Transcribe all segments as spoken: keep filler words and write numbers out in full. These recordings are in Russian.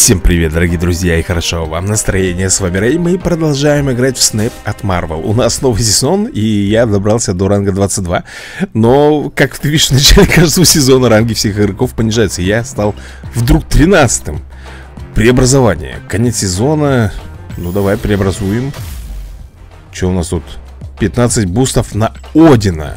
Всем привет, дорогие друзья, и хорошо вам настроение. С вами Рэй, мы продолжаем играть в Snap от Marvel. У нас новый сезон, и я добрался до ранга двадцать два. Но, как ты видишь, в начале каждого сезона ранги всех игроков понижаются. Я стал вдруг тринадцатым. Преобразование, конец сезона. Ну давай преобразуем. Что у нас тут? пятнадцать бустов на Одина.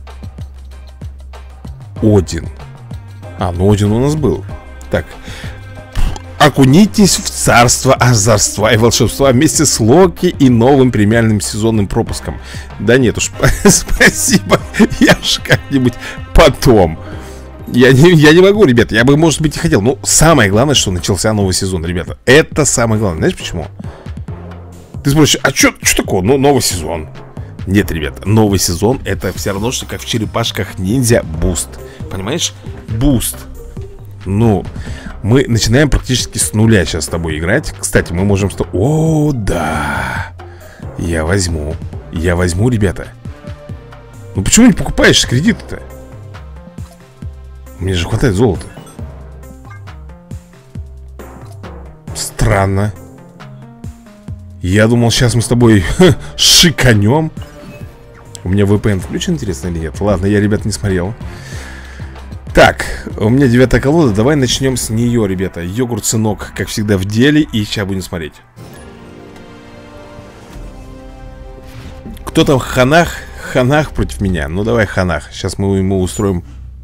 Один. А, ну Один у нас был. Так. Окунитесь в царство озорства и волшебства вместе с Локи и новым премиальным сезонным пропуском. Да нет уж, спасибо. Я уж как-нибудь потом. Я не, я не могу, ребята. Я бы, может быть, и хотел. Но самое главное, что начался новый сезон, ребята. Это самое главное. Знаешь почему? Ты спросишь, а что такое? Ну, новый сезон. Нет, ребята, новый сезон — это все равно, что как в черепашках ниндзя буст. Понимаешь? Буст. Ну, мы начинаем практически с нуля сейчас с тобой играть. Кстати, мы можем... Сто... О, да. Я возьму. Я возьму, ребята. Ну почему не покупаешь с кредита-то? Мне же хватает золота. Странно. Я думал, сейчас мы с тобой шиканем. У меня вэ пэ эн включен, интересно, или нет? Ладно, я, ребят, не смотрел. Так, у меня девятая колода. Давай начнем с нее, ребята. Йогурт сынок, как всегда, в деле. И сейчас будем смотреть. Кто там в ханах? Ханах против меня. Ну давай ханах. Сейчас мы ему устроим.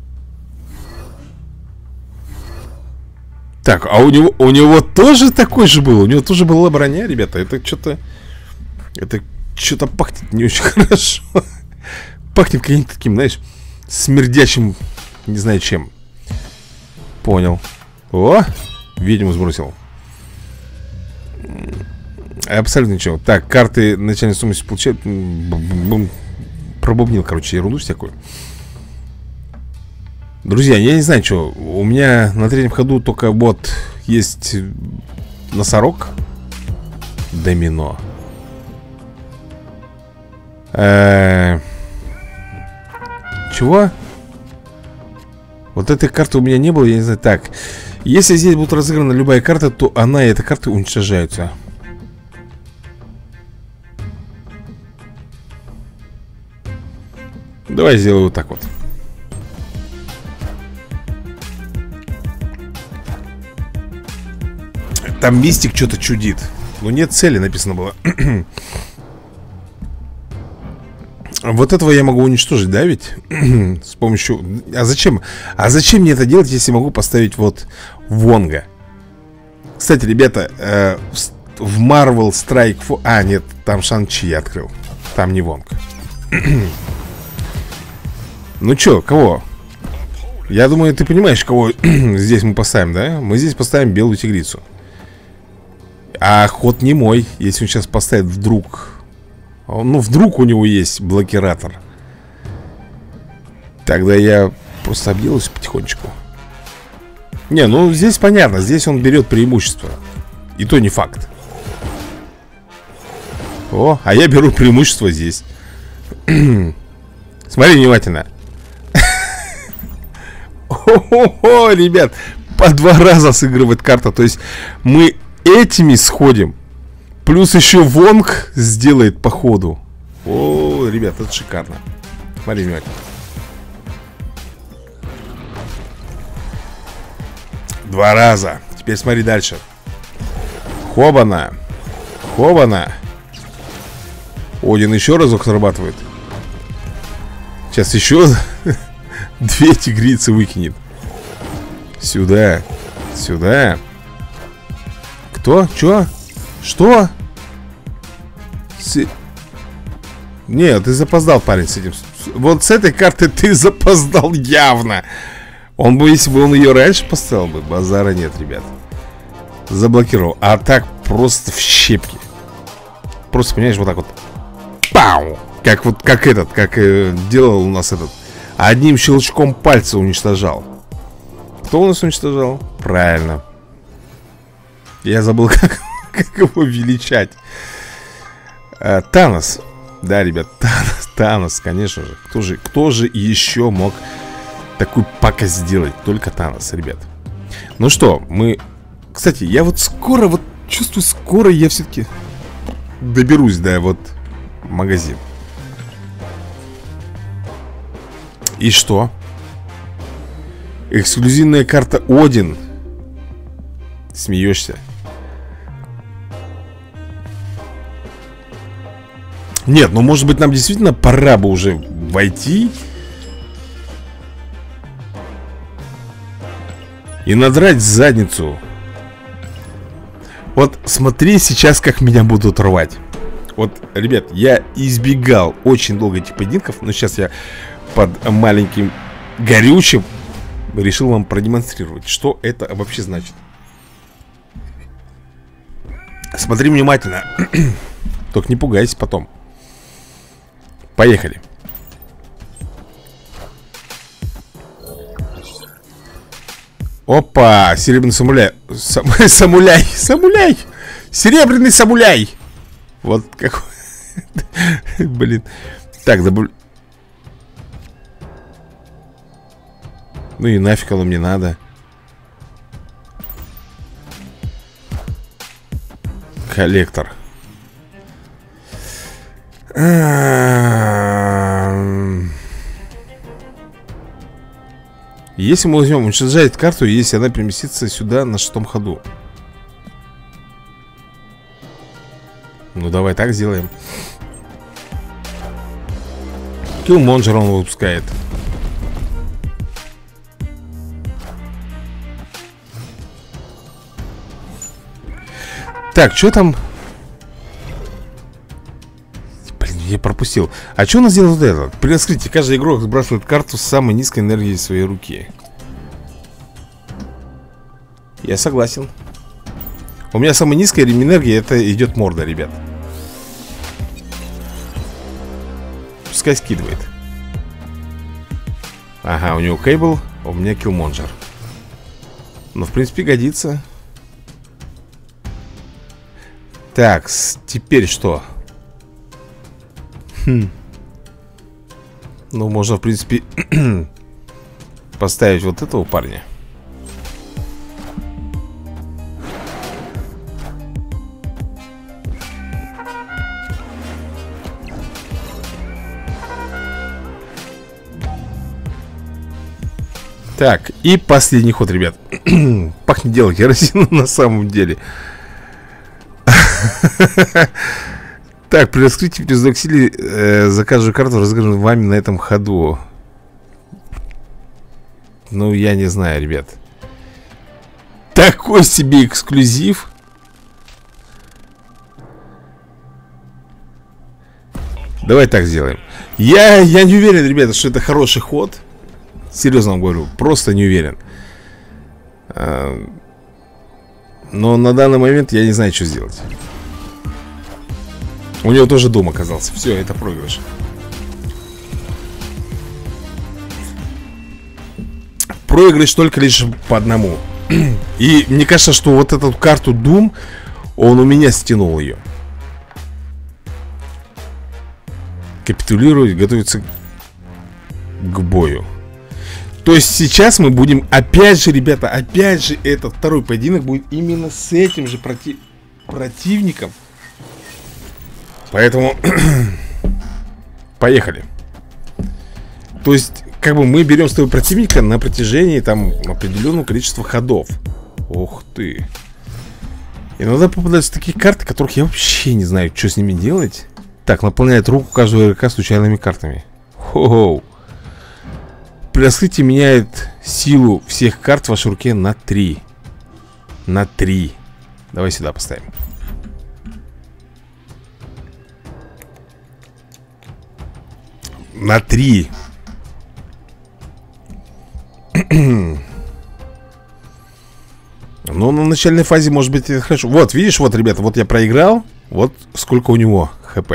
Так, а у него, у него тоже такой же был. У него тоже была броня, ребята. Это что-то... Это что-то пахнет не очень хорошо. Пахнет каким-то таким, знаешь, смердящим... Не знаю чем. Понял. О, ведьму сбросил. Абсолютно ничего. Так, карты начальной суммы получают. Пробубнил, короче, ерунду всякую. Друзья, я не знаю, что. У меня на третьем ходу только вот есть носорог. Домино. Э-э- Чего? Вот этой карты у меня не было, я не знаю. Так, если здесь будет разыграна любая карта, то она и эта карта уничтожаются. Давай сделаю вот так вот. Там мистик что-то чудит. Но нет цели, написано было. Вот этого я могу уничтожить, да, ведь? С помощью... А зачем? А зачем мне это делать, если могу поставить вот Вонга? Кстати, ребята, э, в Marvel Strike Force... А, нет, там Шан-Чи я открыл. Там не Вонг. Ну чё, кого? Я думаю, ты понимаешь, кого здесь мы поставим, да? Мы здесь поставим белую тигрицу. А ход не мой, если он сейчас поставит вдруг... Ну, вдруг у него есть блокиратор. Тогда я просто обделаюсь потихонечку. Не, ну здесь понятно. Здесь он берет преимущество. И то не факт. О, а я беру преимущество здесь. Смотри внимательно. О-хо-хо, ребят, по два раза сыгрывает карта. То есть мы этими сходим. Плюс еще Вонг сделает по ходу. О, ребят, это шикарно. Смотри внимательно. Два раза. Теперь смотри дальше. Хобана. Хобана. Один еще разок срабатывает. Сейчас еще две тигрицы выкинет. Сюда. Сюда. Кто? Че? Что? С... Нет, ты запоздал, парень, с этим. Вот с этой картой ты запоздал явно. Он бы, если бы он ее раньше поставил бы, базара нет, ребят. Заблокировал. А так просто в щепки. Просто, понимаешь, вот так вот. Пау! Как вот, как этот, как э, делал у нас этот. Одним щелчком пальца уничтожал. Кто у нас уничтожал? Правильно. Я забыл, как... Как его величать? а, Танос. Да, ребят, Танос, Танос, конечно же. Кто же, кто же еще мог такую пакость сделать? Только Танос, ребят. Ну что, мы Кстати, я вот скоро, вот чувствую, скоро я все-таки доберусь до вот магазин. И что? Эксклюзивная карта Один. Смеешься? Нет, ну может быть нам действительно пора бы уже войти и надрать задницу. Вот смотри сейчас, как меня будут рвать. Вот, ребят, я избегал очень долго этих поединков, но сейчас я под маленьким горючим решил вам продемонстрировать, что это вообще значит. Смотри внимательно. Только не пугайся потом. Поехали. Опа, серебряный самуляй. Сам... Самуляй, самуляй. Серебряный самуляй. Вот какой. Блин. Так, забыл. Ну и нафиг оно мне надо. Коллектор. Если мы возьмем, уничтожает карту, если она переместится сюда на шестом ходу. Ну давай так сделаем. Киллмонджер он выпускает. Так, что там? Блин, я пропустил. А что у нас делает вот это? При раскрытии каждый игрок сбрасывает карту с самой низкой энергией своей руки. Я согласен. У меня самая низкая энергия, это идет морда, ребят. Пускай скидывает. Ага, у него кейбл, а у меня киллмонджер. Но в принципе годится. Так, теперь что? Хм. Ну, можно, в принципе, поставить вот этого парня. Так, и последний ход, ребят. Пахнет дело керосина на самом деле. Так, при раскрытии пиздоксили э, за каждую карту разыграна вами на этом ходу. Ну, я не знаю, ребят. Такой себе эксклюзив. Давай так сделаем. Я, я не уверен, ребята, что это хороший ход. Серьезно вам говорю, просто не уверен. а, Но на данный момент я не знаю, что сделать. У него тоже дом оказался. Все, это проигрыш. Проигрыш только лишь по одному. И мне кажется, что вот эту карту Doom, он у меня стянул ее. Капитулировать, готовиться к бою. То есть сейчас мы будем, опять же, ребята, опять же, этот второй поединок будет именно с этим же проти... противником. Поэтому поехали. То есть, как бы мы берем своего противника на протяжении там определенного количества ходов. Ух ты. Иногда попадаются такие карты, которых я вообще не знаю, что с ними делать. Так, наполняет руку каждого игрока случайными картами. Хо-хоу. При раскрытии меняет силу всех карт в вашей руке на три. На три. Давай сюда поставим. На три. Но на начальной фазе, может быть, это хорошо. Вот, видишь, вот, ребята, вот я проиграл. Вот сколько у него хп.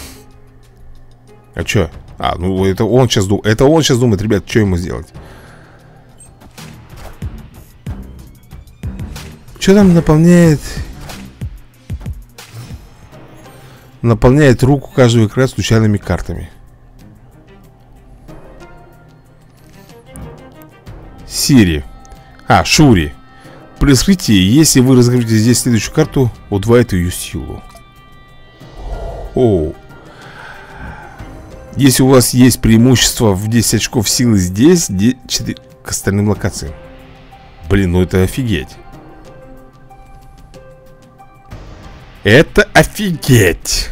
А чё? А, ну это он сейчас думает. Это он сейчас думает, ребят, что ему сделать. Что там наполняет? Наполняет руку каждого игрока случайными картами. Сири. А, Шури. При раскрытии, если вы разгрузите здесь следующую карту, удваивает ее силу. Оу. Если у вас есть преимущество в десять очков силы здесь, четыре к остальным локациям. Блин, ну это офигеть. Это офигеть.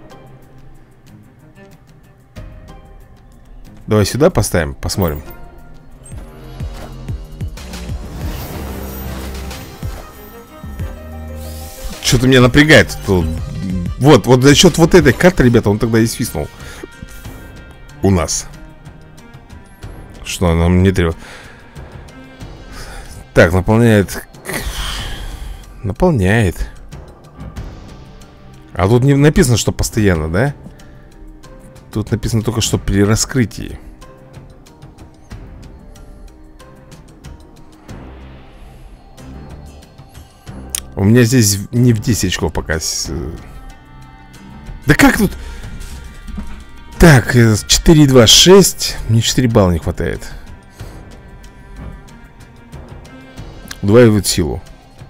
Давай сюда поставим, посмотрим. Что-то меня напрягает. Вот, вот за счет вот этой карты, ребята, он тогда и свистнул. У нас. Что нам не требует. Так, наполняет. Наполняет. А тут не написано, что постоянно, да? Тут написано только, что при раскрытии. У меня здесь не в десять очков пока. Да как тут? Так, четыре, два, шесть. Мне четыре балла не хватает. Удваивает силу.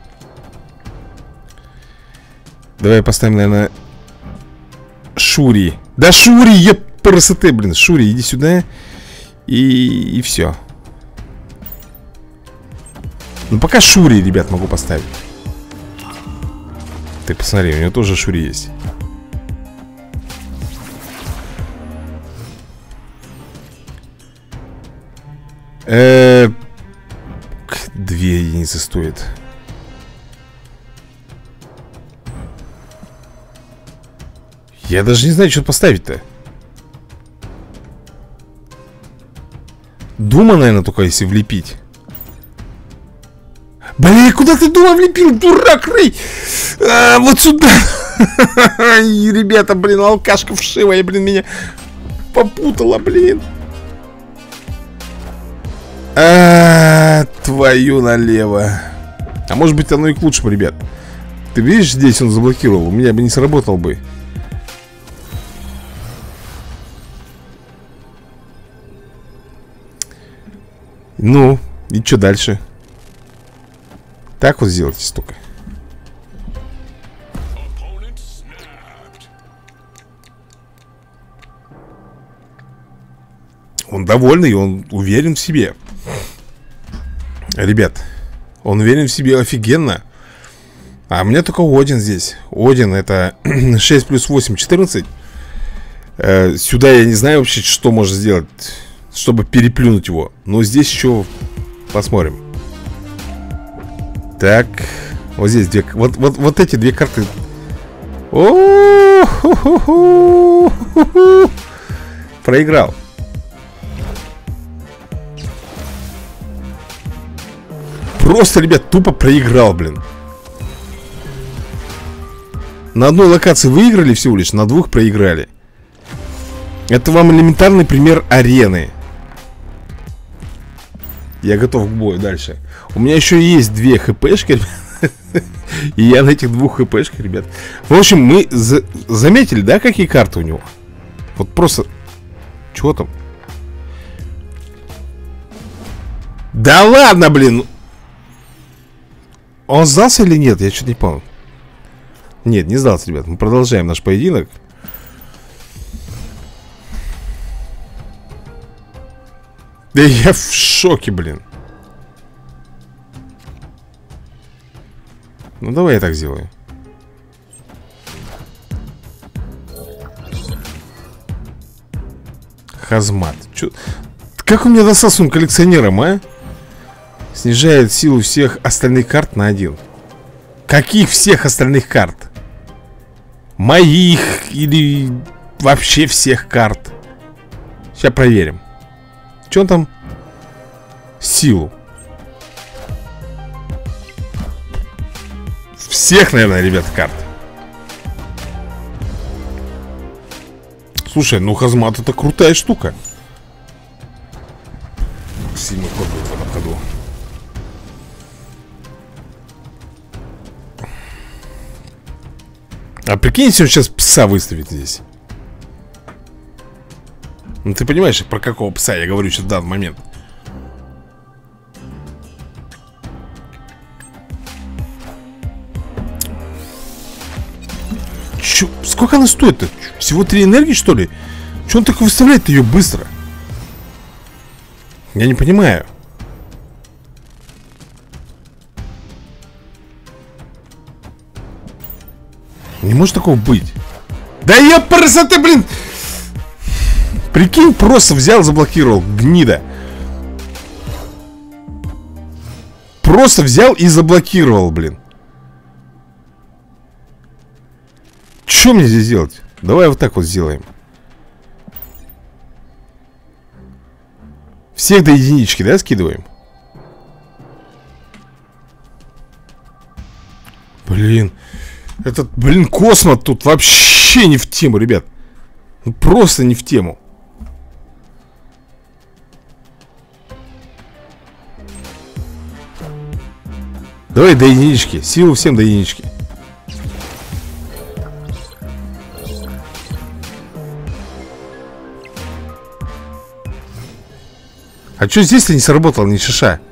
Давай поставим, наверное, Шури. Да Шури, епрст, блин. Шури, иди сюда. И, и все. Ну пока Шури, ребят, могу поставить. Ты посмотри, у него тоже Шури есть. Э-э- Две единицы стоит. Я даже не знаю, что поставить-то. Дума, наверное, только если влепить. Блин, куда ты Дума влепил, дурак, Рэй? А, вот сюда. Ребята, блин, алкашка вшивая, блин, меня попутала, блин. А, твою налево. А может быть, оно и к лучшему, ребят. Ты видишь, здесь он заблокировал. У меня бы не сработал бы. Ну, и что дальше? Так вот сделайте столько. Он довольный, он уверен в себе. Ребят, он уверен в себе офигенно. А у меня только Один здесь. Один это шесть плюс восемь, четырнадцать. э, Сюда я не знаю вообще, что можно сделать, чтобы переплюнуть его. Но здесь еще посмотрим. Так, вот здесь две, вот, вот, вот эти две карты. О-ху-ху-ху-ху-ху. Проиграл. Просто, ребят, тупо проиграл, блин. На одной локации выиграли всего лишь, на двух проиграли. Это вам элементарный пример арены. Я готов к бою дальше. У меня еще есть две хпшки. И я на этих двух хпшках, ребят. В общем, мы за... заметили, да, какие карты у него? Вот просто... Чего там? Да ладно, блин. Он сдался или нет? Я что-то не понял. Нет, не сдался, ребят. Мы продолжаем наш поединок. Да я в шоке, блин. Ну давай я так сделаю. Хазмат. Чё? Как у меня достался он коллекционером, а? Снижает силу всех остальных карт на один. Каких всех остальных карт? Моих или вообще всех карт? Сейчас проверим. Что он там? Силу. Всех, наверное, ребят, карт. Слушай, ну Хазмат это крутая штука. Сильный ход будет в этом ходу. А прикинь, если он сейчас пса выставит здесь. Ну ты понимаешь, про какого пса я говорю сейчас в данный момент. Чё, сколько она стоит-то? Всего три энергии, что ли? Чё он так выставляет ее быстро? Я не понимаю. Не может такого быть. Да я просто, ты, блин. Прикинь, просто взял, заблокировал. Гнида. Просто взял и заблокировал, блин. Что мне здесь делать? Давай вот так вот сделаем. Всех до единички, да, скидываем? Блин. Этот, блин, космос тут вообще не в тему, ребят. Ну, просто не в тему. Давай до единички. Силу всем до единички. А что здесь-то не сработало, ни шиша?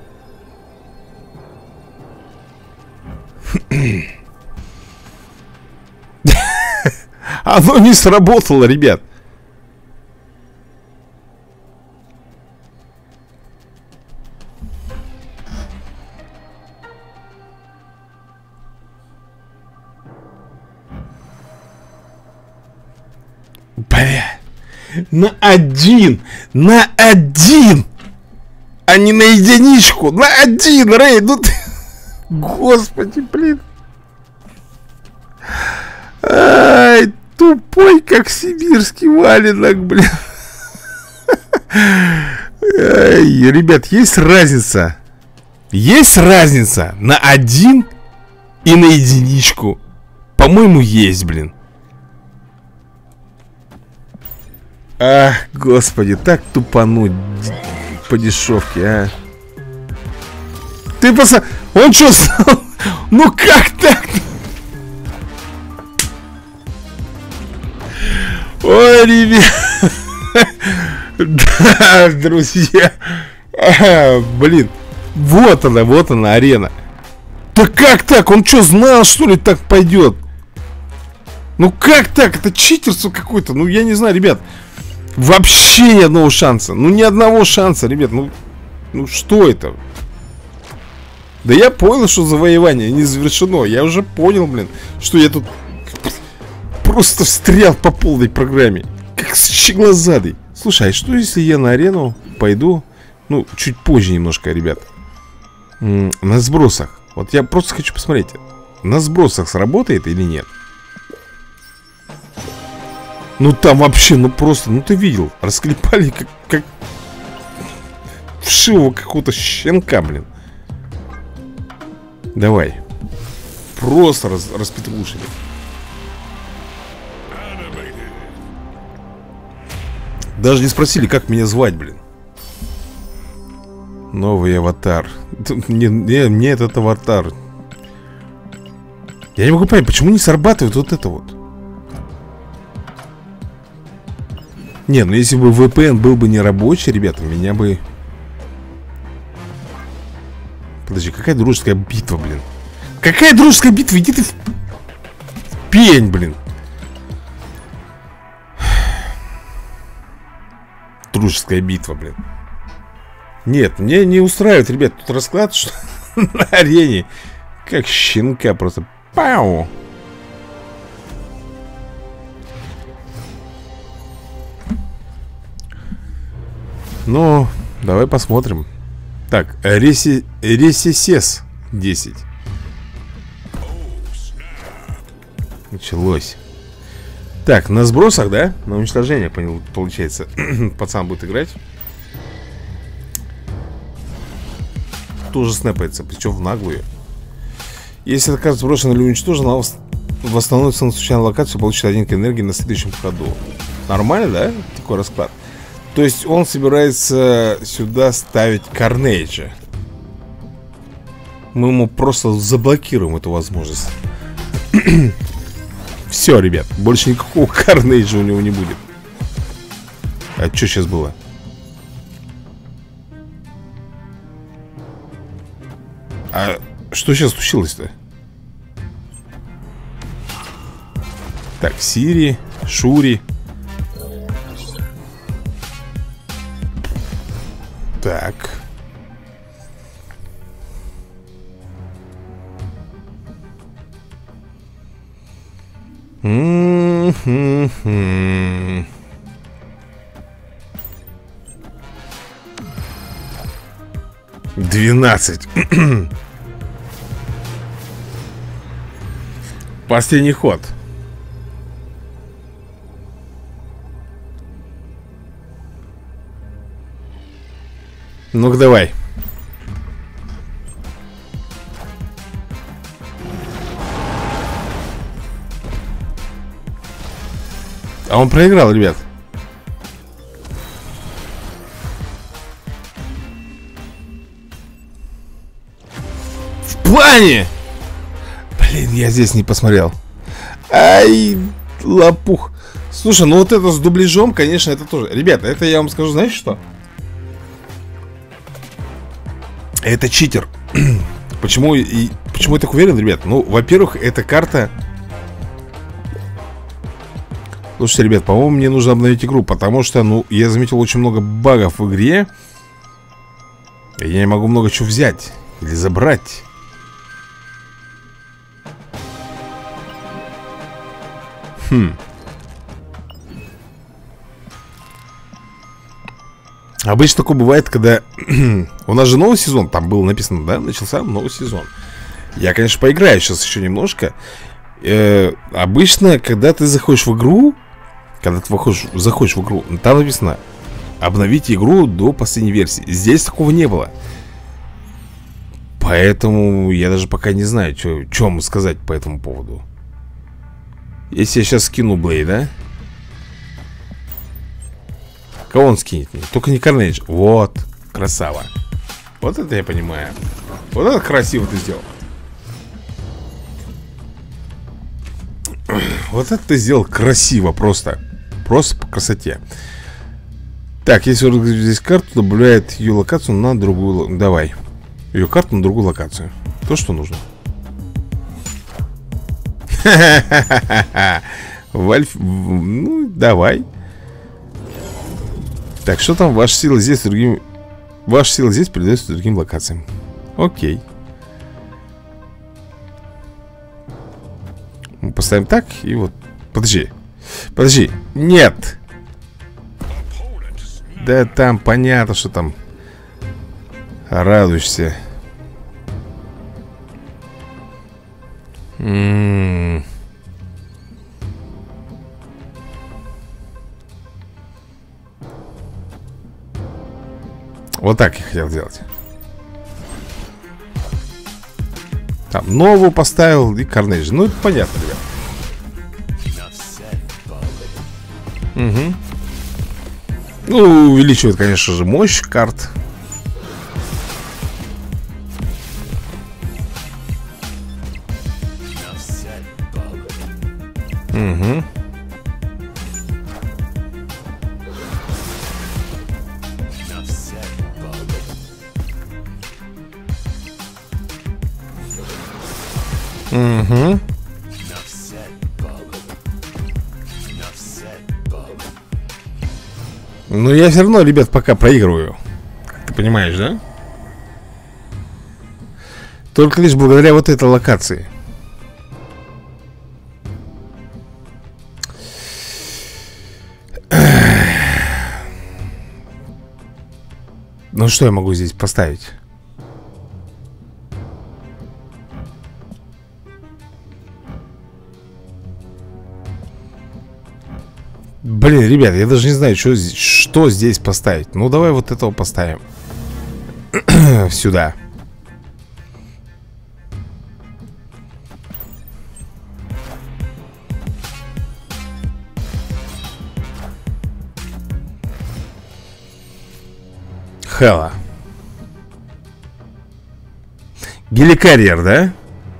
Оно не сработало, ребят. Бля. На один. На один. А не на единичку. На один, Рэй. Ну ты... Господи, блин. Ай, тупой, как сибирский валенок, блин. Ай, ребят, есть разница. Есть разница на один и на единичку. По-моему, есть, блин. Ах, господи, так тупануть по дешевке, а. Ты просто... Он что знал? Ну как так? Ой, ребят. Да, друзья. А, блин. Вот она, вот она, арена. Да как так? Он что, знал, что ли, так пойдет? Ну как так? Это читерство какое-то. Ну я не знаю, ребят. Вообще ни одного шанса. Ну ни одного шанса, ребят. Ну, ну что это? Да я понял, что завоевание не завершено. Я уже понял, блин, что я тут просто встрял по полной программе. Как щеглазадый. Слушай, а что если я на арену пойду? Ну, чуть позже немножко, ребят. М-м, на сбросах. Вот я просто хочу посмотреть, на сбросах сработает или нет. Ну там вообще, ну просто, ну ты видел. Расклепали как, как вшивого какого-то щенка, блин. Давай. Просто раз, распетрушили. Даже не спросили, как меня звать, блин. Новый аватар. Мне, мне, мне этот аватар. Я не могу понять, почему не срабатывает вот это вот. Не, ну если бы ви пи эн был бы не рабочий, ребята, меня бы... Подожди, какая дружеская битва, блин? Какая дружеская битва? Иди ты в пень, блин. Дружеская битва, блин. Нет, мне не устраивает, ребят. Тут расклад, что на арене как щенка просто. Пау. Ну, давай посмотрим. Так, Реси... Ресисес десять. Началось. Так, на сбросах, да? На уничтожение, понял, получается. Пацан будет играть. Тоже снэпается, причем в наглую. Если эта карта сброшена или уничтожена, она восстановится на случайную локацию, получит один к энергии на следующем ходу. Нормально, да? Такой расклад. То есть он собирается сюда ставить Карнейджа. Мы ему просто заблокируем эту возможность. Все, ребят, больше никакого Карнейджа у него не будет. А что сейчас было? А что сейчас случилось-то? Так, Так, Сири, Шури. Так. М-м-м-м. Двенадцать. Последний ход. Ну-ка, давай. А он проиграл, ребят. В плане! Блин, я здесь не посмотрел. Ай, лопух. Слушай, ну вот это с дубляжом, конечно, это тоже. Ребята, это я вам скажу, знаете что? Это читер. Почему, и, почему я так уверен, ребят? Ну, во-первых, эта карта... Слушайте, ребят, по-моему, мне нужно обновить игру. Потому что, ну, я заметил очень много багов в игре. И я не могу много чего взять или забрать. Хм. Обычно такое бывает, когда... У нас же новый сезон, там было написано, да? Начался новый сезон. Я, конечно, поиграю сейчас еще немножко. э, Обычно, когда ты заходишь в игру, Когда ты выходишь, заходишь в игру, там написано: обновить игру до последней версии. Здесь такого не было. Поэтому я даже пока не знаю, что вам сказать по этому поводу. Если я сейчас скину Блейда, кого он скинет мне? Только не Карнейдж. Вот, красава. Вот это я понимаю. Вот это красиво ты сделал. Вот это ты сделал красиво просто. Просто по красоте. Так, если здесь карту, добавляет ее локацию на другую. Давай. Ее карту на другую локацию. То, что нужно. Вальф. Ну, давай. Так, что там? Ваша сила здесь другим. Ваша сила здесь передается другим локациям. Окей. Мы поставим так и вот. Подожди. Подожди. Нет. Да там понятно, что там. Радуешься. М-м-м. Вот так я хотел сделать. Там новую поставил и Carnage. Ну это понятно, ребят. Угу. Ну, увеличивает, конечно же, мощь карт. Угу. Угу. Но я все равно, ребят, пока проигрываю. Как ты понимаешь, да? Только лишь благодаря вот этой локации. Ну что я могу здесь поставить? Блин, ребят, я даже не знаю, что, что здесь поставить. Ну, давай вот этого поставим. Сюда. Хела. Геликарьер, да?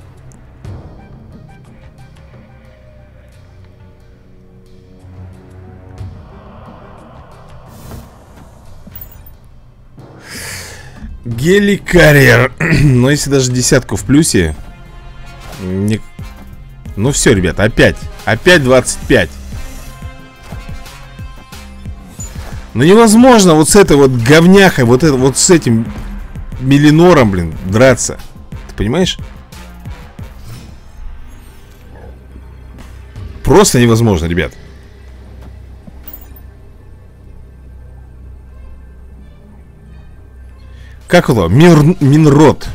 Геликарьер. Но если даже десятку в плюсе не... Ну все, ребята, опять Опять двадцать пять. Ну невозможно вот с этой вот говняхой, вот, это, вот с этим Мелинором, блин, драться. Ты понимаешь? Просто невозможно, ребят. Как его? Мир... Минрод.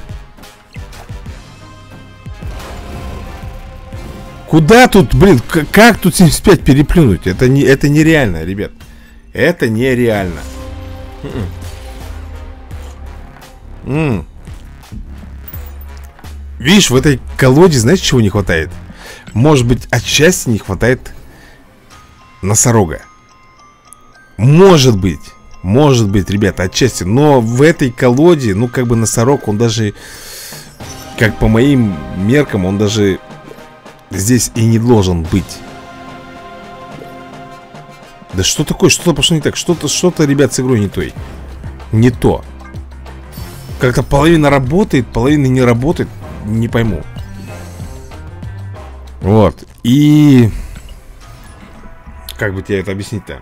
Куда тут, блин, как тут семьдесят пять переплюнуть? Это, не, это нереально, ребят. Это нереально. М-м. Видишь, в этой колоде, знаешь, чего не хватает? Может быть, отчасти не хватает носорога. Может быть. Может быть, ребята, отчасти. Но в этой колоде, ну, как бы носорог, он даже, как по моим меркам, он даже здесь и не должен быть. Да что такое? Что-то пошло не так. Что-то, что-то, ребят, с игрой не той. Не то. Как-то половина работает, половина не работает. Не пойму. Вот. И... Как бы тебе это объяснить-то?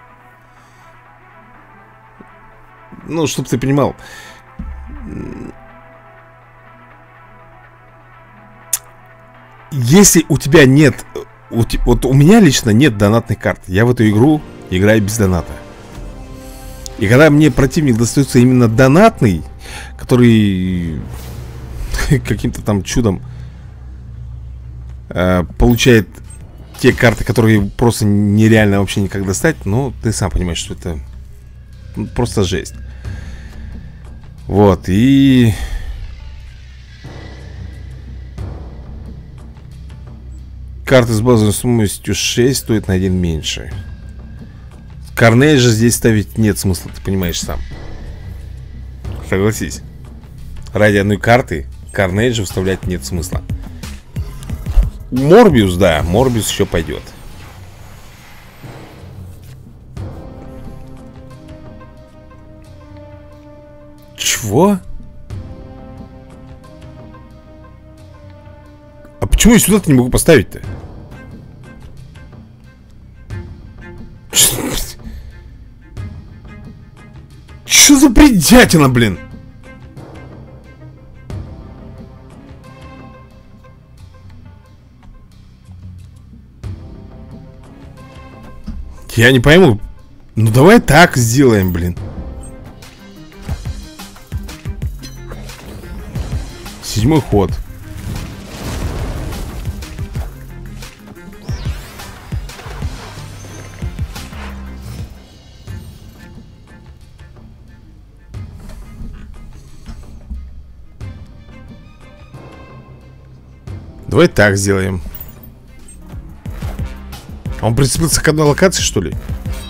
Ну, чтобы ты понимал. Если у тебя нет... У te... Вот у меня лично нет донатных карт. Я в эту игру играю без доната. И когда мне противник достается именно донатный, который каким-то там чудом э, получает те карты, которые просто нереально вообще никак достать, ну, ты сам понимаешь, что это просто жесть. Вот, и... Карты с базовой стоимостью шесть стоит на один меньше. Carnage же здесь ставить нет смысла, ты понимаешь сам. Согласись. Ради одной карты Carnage вставлять нет смысла. Морбиус, да, Морбиус еще пойдет. Чего? А почему я сюда-то не могу поставить-то? Что за бредятина, блин? Я не пойму. Ну давай так сделаем, блин. Седьмой ход. Давай так сделаем. Он прицепился к одной локации, что ли?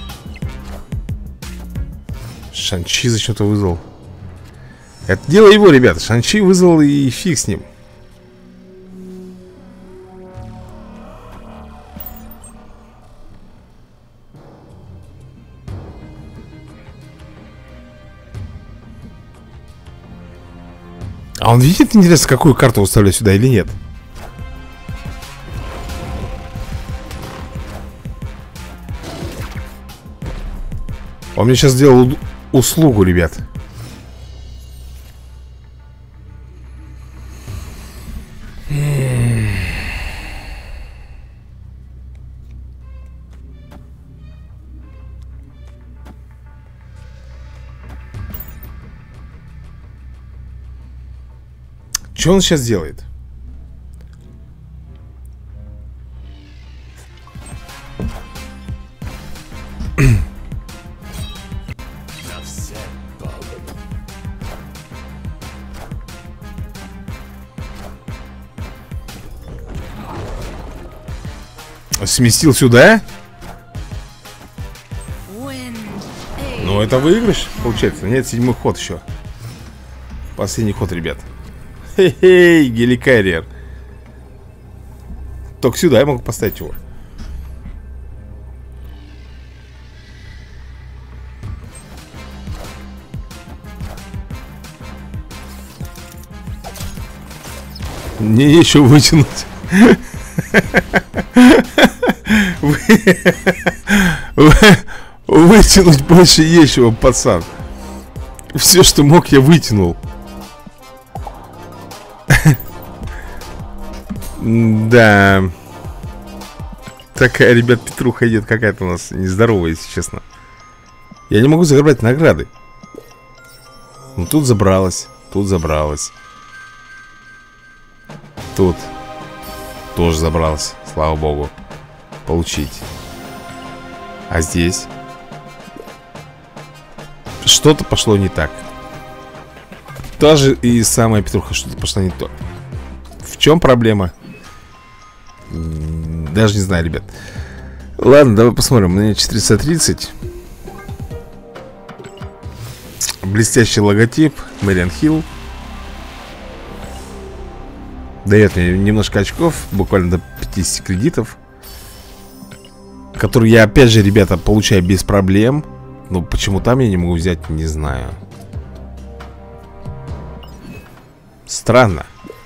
Шан-Чи зачем-то вызвал. Это дело его, ребята. Шан-Чи вызвал, и фиг с ним. А он видит, интересно, какую карту выставлять сюда или нет? Он мне сейчас сделал услугу, ребят. Что он сейчас делает? Сместил сюда? Ну, это выигрыш, получается. Нет, седьмой ход еще. Последний ход, ребят. Хе-хей, геликарьер. Только сюда я могу поставить его. Мне еще вытянуть. Вытянуть больше нечего, пацан. Все, что мог, я вытянул. Да. Такая, ребят, Петруха идет какая-то у нас нездоровая, если честно. Я не могу загребать награды. Ну тут забралась, тут забралась. Тут тоже забралась, слава богу. Получить. А здесь что-то пошло не так. Та же и самая Петруха, что-то пошло не то. В чем проблема? Даже не знаю, ребят. Ладно, давай посмотрим. У меня четыреста тридцать. Блестящий логотип Мэриан Хилл. Дает мне немножко очков. Буквально до пятидесяти кредитов, которые я, опять же, ребята, получаю без проблем. Но почему там я не могу взять, не знаю. Странно.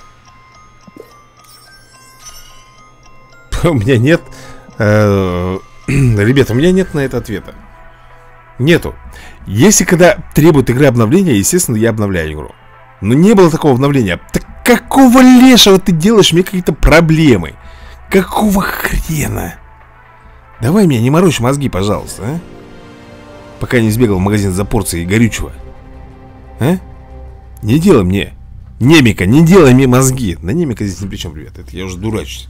У меня нет э, ребята, у меня нет на это ответа. Нету. Если когда требует игры обновления, естественно, я обновляю игру. Но не было такого обновления. Так какого лешего ты делаешь мне какие-то проблемы? Какого хрена? Давай меня не морочь мозги, пожалуйста, а? Пока не сбегал в магазин за порцией горючего. А? Не делай мне Немика, не делай мне мозги. На Немика здесь ни при чем, ребят. Это я уже дурачусь.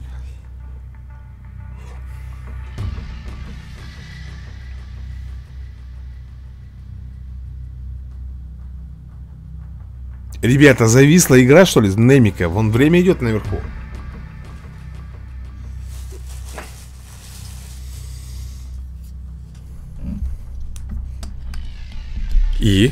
Ребята, зависла игра, что ли, с Немика? Вон время идет наверху. И?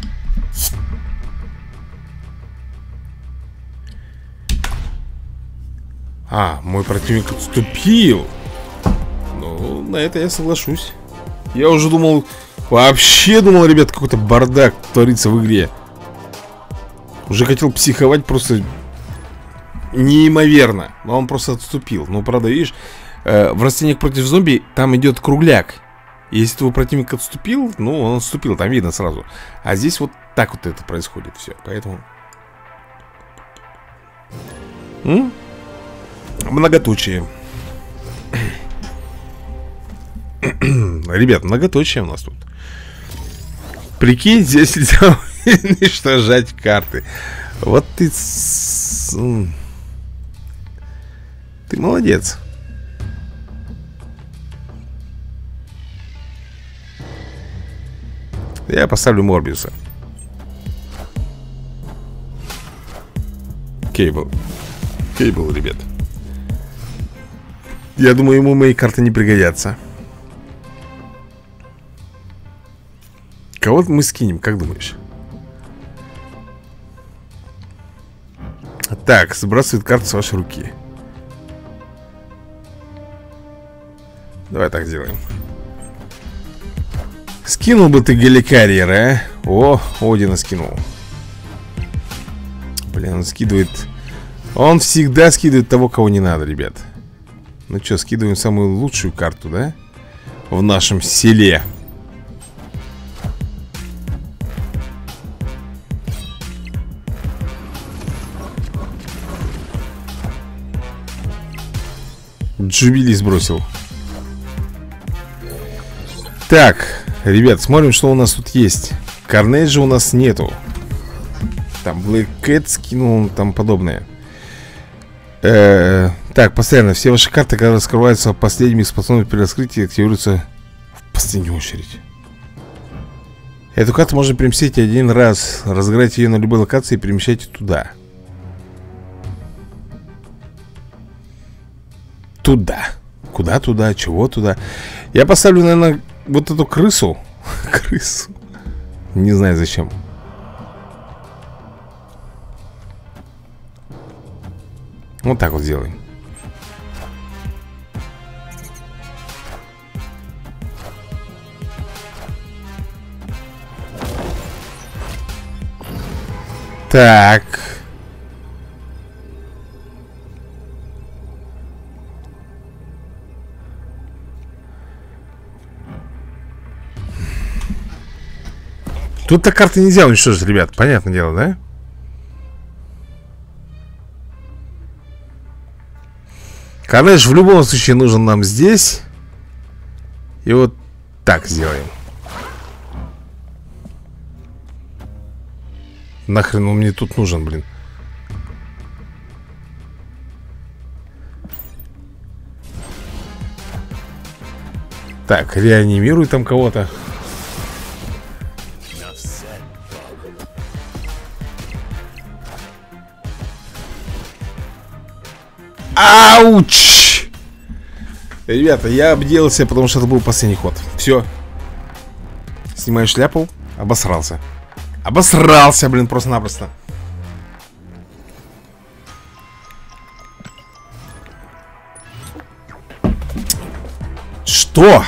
А, мой противник отступил. Ну, на это я соглашусь. Я уже думал, вообще думал, ребят, какой-то бардак творится в игре. Уже хотел психовать просто неимоверно. Но он просто отступил. Ну, правда, видишь, э, в растениях против зомби там идет кругляк. Если твой противник отступил, ну, он отступил, там видно сразу. А здесь вот так вот это происходит все. Поэтому М? Многоточие. Ребят, многоточие у нас тут. Прикинь, здесь нельзя уничтожать карты. Вот ты с... Ты молодец. Я поставлю Морбиуса. Кейбл. Кейбл, ребят. Я думаю, ему мои карты не пригодятся. Кого мы скинем, как думаешь? Так, сбрасывает карты с вашей руки. Давай так сделаем. Скинул бы ты Геликариера, а? О, Одина скинул. Блин, он скидывает. Он всегда скидывает того, кого не надо, ребят. Ну что, скидываем самую лучшую карту, да? В нашем селе. Джубили сбросил. Так, ребят, смотрим, что у нас тут есть. Карнейджа у нас нету. Там Black Cat скинул, там подобное. Э-э- так, постоянно. Все ваши карты, когда раскрываются последними способностями при раскрытии, активируются в последнюю очередь. Эту карту можно переместить один раз. Разыграйте ее на любой локации и перемещайте туда. Туда. Куда туда? Чего туда? Я поставлю, наверное, вот эту крысу. Крысу. Не знаю зачем. Вот так вот сделаем. Так. Тут-то карты нельзя уничтожить, ребят. Понятное дело, да? Карнейдж в любом случае нужен нам здесь. И вот так сделаем. Нахрен он мне тут нужен, блин. Так, реанимируй там кого-то. Ауч! Ребята, я обделался, потому что это был последний ход. Все. Снимаю шляпу. Обосрался. Обосрался, блин, просто-напросто. Что?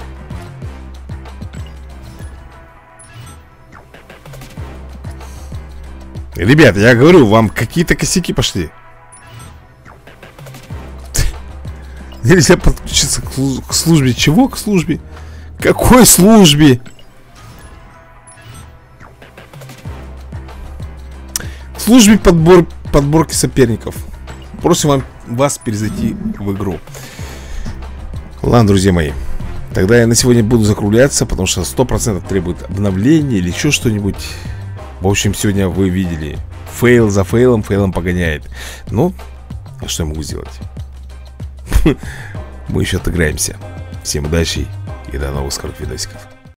Ребят, я говорю, вам какие-то косяки пошли. Нельзя подключиться к, к службе. Чего к службе? Какой службе? К службе подбор, подборки соперников. Просим вам, вас перезайти в игру. Ладно, друзья мои. Тогда я на сегодня буду закругляться, потому что сто процентов требует обновления или еще что-нибудь. В общем, сегодня вы видели. Фейл за фейлом, фейлом погоняет. Ну, а что я могу сделать? Мы еще отыграемся. Всем удачи и до новых скорых видосиков.